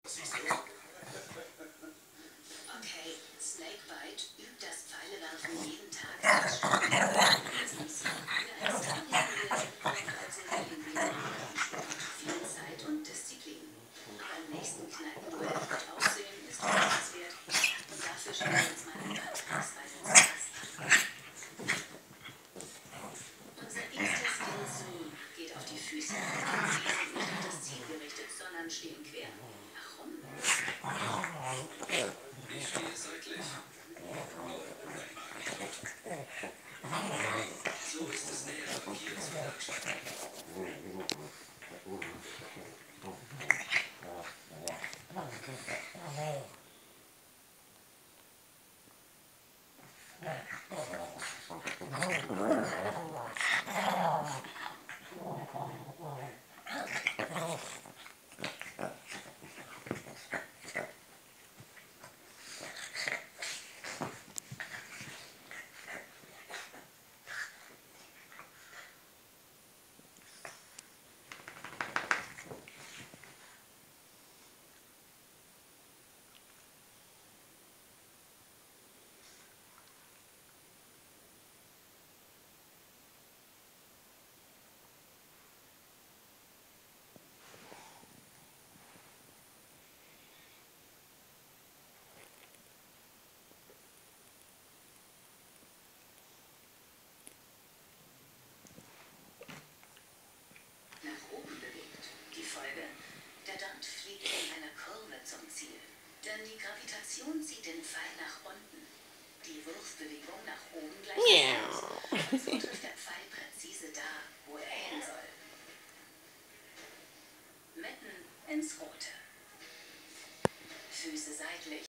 Okay, Snakebite übt das Pfeilewerfen jeden Tag 6 Stunden. Mindestens. Für ein Star-Pinguin braucht also der Pinguin viel Zeit und Disziplin. Beim nächsten Kneipenduell gut aussehen ist wünschenswert. Und dafür schauen wir uns mal ein paar Tricks bei den Stars an. Unser erster Skill-Zoom geht auf die Füße. Sie sind nicht auf das Ziel gerichtet, sondern stehen quer. Warum? Ich stehe seitlich. So ist es näher hier zu Werkstatt. Der Dart fliegt in einer Kurve zum Ziel. Denn die Gravitation zieht den Pfeil nach unten. Die Wurfbewegung nach oben gleicht aus. So trifft der Pfeil präzise da, wo er hin soll. Mitten ins Rote. Füße seitlich.